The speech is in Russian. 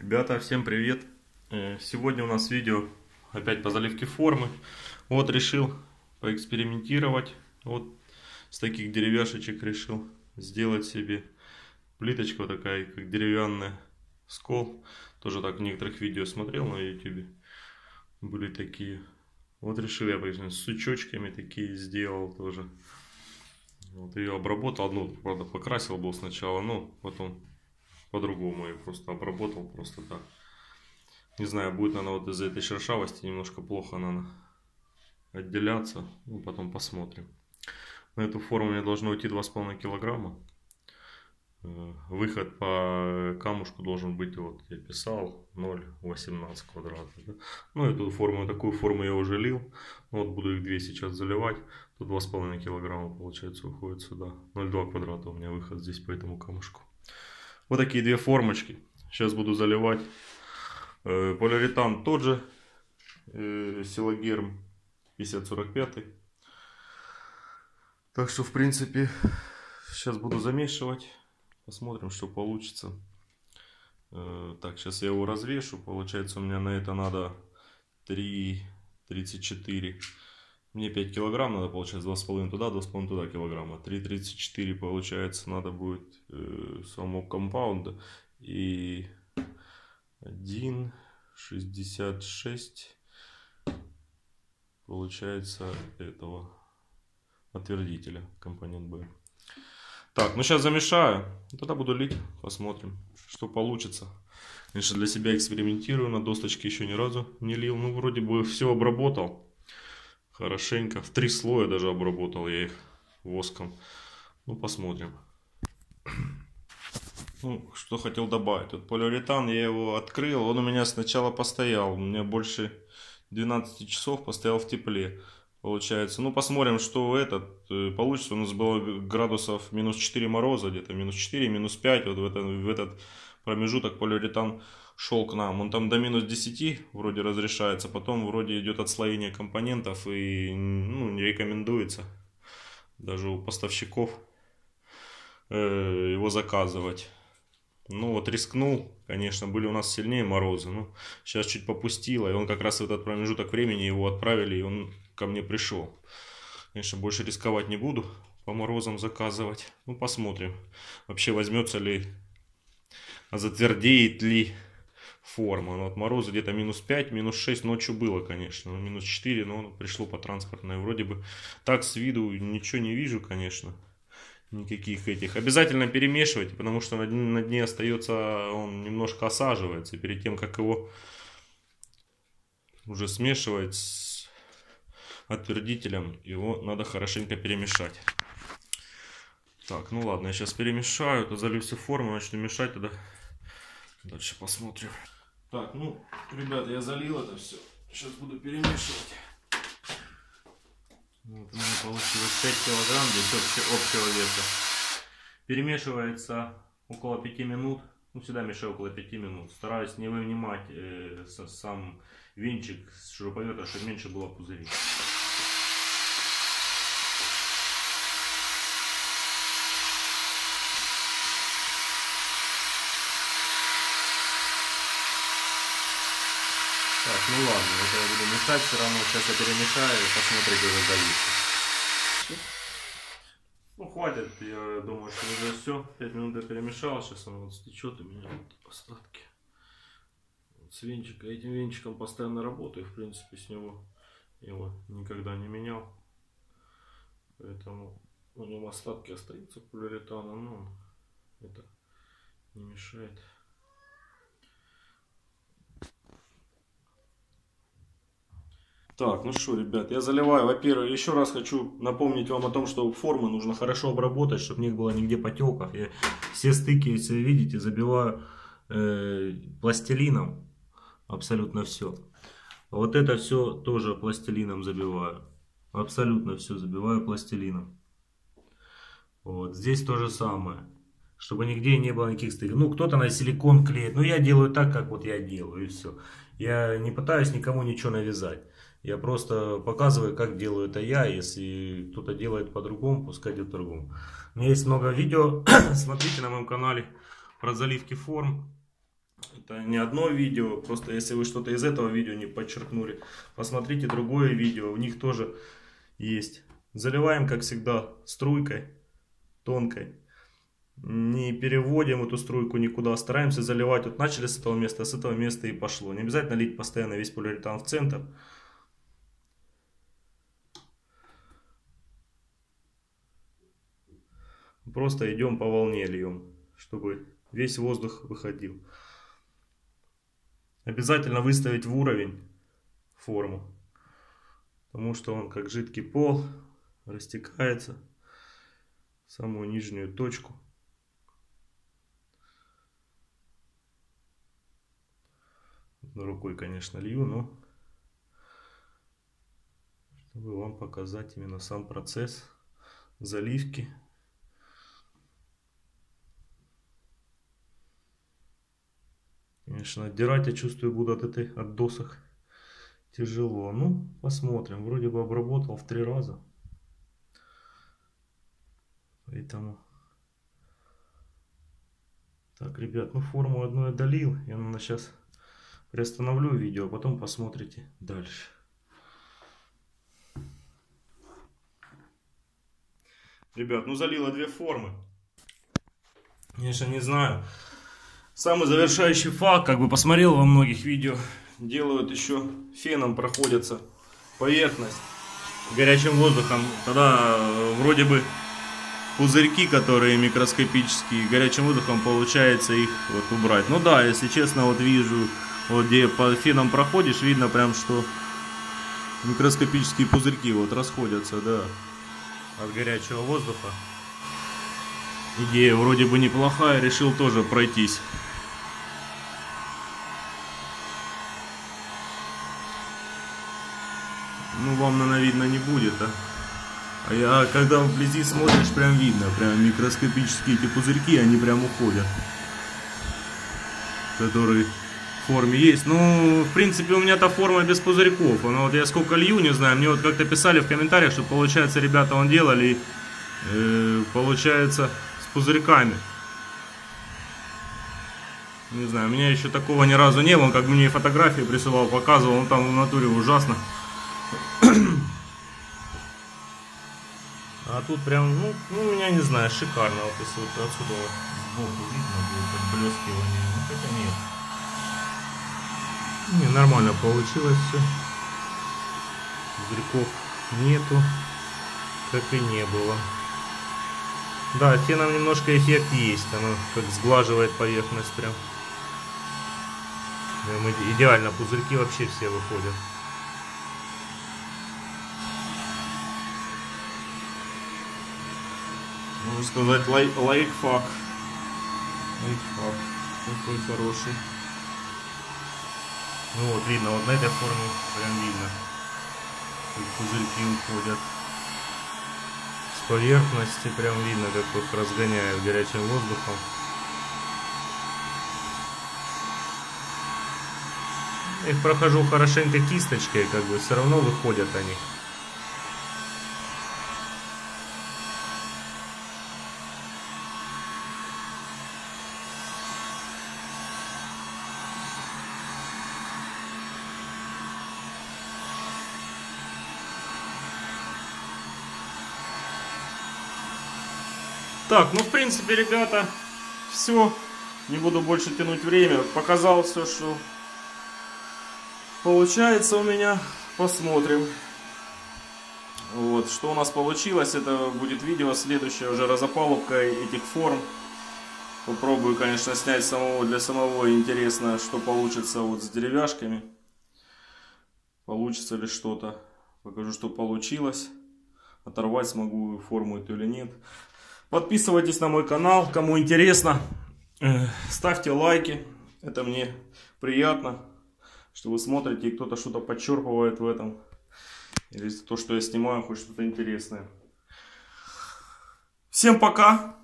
Ребята, всем привет! Сегодня у нас видео опять по заливке формы. Вот решил поэкспериментировать. Вот с таких деревяшечек решил сделать себе плиточка вот такая, как деревянная, скол. Тоже так в некоторых видео смотрел на YouTube. Были такие. Вот решил я с сучочками такие сделал тоже. Вот ее обработал. Одну, правда, покрасил был сначала, но потом по-другому я просто обработал, просто так. Не знаю, будет она вот из-за этой шершавости немножко плохо она отделяться. Ну, потом посмотрим. На эту форму мне должно уйти 2,5 килограмма. Выход по камушку должен быть, вот я писал, 0,18 квадратов. Да? Ну, эту форму, такую форму я уже лил. Вот буду их две сейчас заливать. Тут 2,5 килограмма получается уходит сюда. 0,2 квадрата у меня выход здесь по этому камушку. Вот такие две формочки. Сейчас буду заливать. Полиуретан тот же. Силогерм 5045. Так что, в принципе, сейчас буду замешивать. Посмотрим, что получится. Так, сейчас я его развешу. Получается, у меня на это надо 3,34. Мне 5 килограмм надо, получается, 2,5 туда, 2,5 туда килограмма. 3,34 получается надо будет самого компаунда. И 1,66 получается этого отвердителя, компонент Б. Так, ну сейчас замешаю, тогда буду лить, посмотрим, что получится. Конечно, для себя экспериментирую, на досточке еще ни разу не лил. Ну, вроде бы все обработал хорошенько, в 3 слоя даже обработал я их воском. Ну, посмотрим. Ну, что хотел добавить. Вот полиуретан, я его открыл, он у меня сначала постоял, у меня больше 12 часов постоял в тепле. Получается, ну посмотрим, что получится. У нас было градусов минус 4 мороза, где-то минус 4, минус 5. Вот в этот промежуток полиуретан шел к нам. Он там до минус 10 вроде разрешается, потом вроде идет отслоение компонентов и ну, не рекомендуется даже у поставщиков его заказывать. Ну вот рискнул, конечно, были у нас сильнее морозы. Ну, сейчас чуть попустило, и он как раз в этот промежуток времени его отправили, и он ко мне пришел. Конечно, больше рисковать не буду, по морозам заказывать. Ну, посмотрим, вообще возьмется ли, затвердеет ли форма. Ну, вот морозы где-то минус 5, минус 6 ночью было, конечно. Минус 4, но пришло по транспортной. Вроде бы так с виду ничего не вижу, конечно. Никаких этих. Обязательно перемешивайте, потому что на дне остается, он немножко осаживается. И перед тем, как его уже смешивать с отвердителем, его надо хорошенько перемешать. Так, ну ладно, я сейчас перемешаю, то залью всю форму, начну мешать, тогда дальше посмотрим. Так, ну, ребята, я залил это все. Сейчас буду перемешивать. Вот у меня получилось 5 килограмм здесь общего веса. Перемешивается около 5 минут. Ну, всегда мешаю около 5 минут. Стараюсь не вынимать сам венчик с шуруповерта, чтобы меньше было пузырей. Так, ну ладно, это я буду мешать все равно. Сейчас я перемешаю и посмотрите уже заливку. Ну хватит, я думаю, что уже все. 5 минут я перемешал, сейчас оно вот стечет у меня вот остатки. Вот с венчика. Этим венчиком постоянно работаю, в принципе, с него его никогда не менял. Поэтому у него остатки остаются полиуретана, но это не мешает. Так, ну что, ребят, я заливаю. Во-первых, еще раз хочу напомнить вам о том, что формы нужно хорошо обработать, чтобы не было нигде потеков. Я все стыки, если видите, забиваю пластилином. Абсолютно все. Вот это все тоже пластилином забиваю. Абсолютно все забиваю пластилином. Вот здесь то же самое. Чтобы нигде не было никаких стыков. Ну, кто-то на силикон клеит. Но я делаю так, как вот я делаю, и все. Я не пытаюсь никому ничего навязать. Я просто показываю, как делаю это я. Если кто-то делает по-другому, пускай идет по-другому. У меня есть много видео, смотрите на моем канале, про заливки форм. Это не одно видео, просто если вы что-то из этого видео не подчеркнули, посмотрите другое видео, в них тоже есть. Заливаем, как всегда, струйкой тонкой. Не переводим эту струйку никуда, стараемся заливать. Вот начали с этого места и пошло. Не обязательно лить постоянно весь полиуретан в центр. Просто идем по волне льем, чтобы весь воздух выходил. Обязательно выставить в уровень форму, потому что он как жидкий пол растекается в самую нижнюю точку. Рукой, конечно, лью, но чтобы вам показать именно сам процесс заливки. Конечно, отдирать, я чувствую, буду от досок тяжело. Ну, посмотрим. Вроде бы обработал в 3 раза. Поэтому... Так, ребят, ну форму одну я долил. Я, наверное, сейчас приостановлю видео, а потом посмотрите дальше. Ребят, ну залила 2 формы. Конечно, не знаю. Самый завершающий факт, как бы посмотрел во многих видео, делают еще феном, проходятся поверхность горячим воздухом. Тогда вроде бы пузырьки, которые микроскопические, горячим воздухом получается их вот убрать. Ну да, если честно, вот вижу, вот где по феном проходишь, видно прям, что микроскопические пузырьки вот расходятся, да, от горячего воздуха. Идея вроде бы неплохая, решил тоже пройтись. Ну, вам, наверное, видно не будет, а когда вблизи смотришь, прям видно, прям микроскопические эти пузырьки, они прям уходят, которые в форме есть. Ну, в принципе, у меня-то форма без пузырьков. Но вот я сколько лью, не знаю, мне вот как-то писали в комментариях, что, получается, ребята он делали, получается, с пузырьками. Не знаю, у меня еще такого ни разу не было. Он как бы мне фотографии присылал, показывал, он там в натуре ужасно. А тут прям, ну, я не знаю, шикарно. Вот если вот отсюда вот сбоку видно будет подблескивание. Ну, хотя нет. Не, нормально получилось все. Пузырьков нету, как и не было. Да, феном немножко эффект есть. Оно как сглаживает поверхность прям. Идеально, пузырьки вообще все выходят. Можно сказать, лайфхак. Лайфхак. Такой хороший. Ну вот видно, вот на этой форме прям видно, как пузырьки уходят. С поверхности прям видно, как вот разгоняет горячим воздухом. Их прохожу хорошенько кисточкой, как бы все равно выходят они. Так, ну в принципе, ребята, все. Не буду больше тянуть время. Показал все, что получается у меня. Посмотрим. Вот, что у нас получилось. Это будет видео следующее, уже разопалубка этих форм. Попробую, конечно, снять для самого интересно, что получится вот с деревяшками. Получится ли что-то. Покажу, что получилось. Оторвать смогу форму эту или нет. Подписывайтесь на мой канал, кому интересно. Ставьте лайки. Это мне приятно, что вы смотрите и кто-то что-то подчерпывает в этом. Или то, что я снимаю, хоть что-то интересное. Всем пока.